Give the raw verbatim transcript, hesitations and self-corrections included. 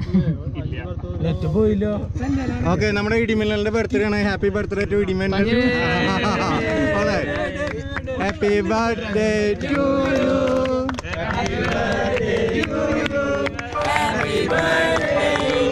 Okay, നമ്മുടെ ഇടിമിന്നലിന്റെ birthday ആണ്. ഹാപ്പി ബർത്ത്ഡേ ടു ഇടിമിന്നൽ. Happy birthday to you. Happy birthday to you. Happy birthday.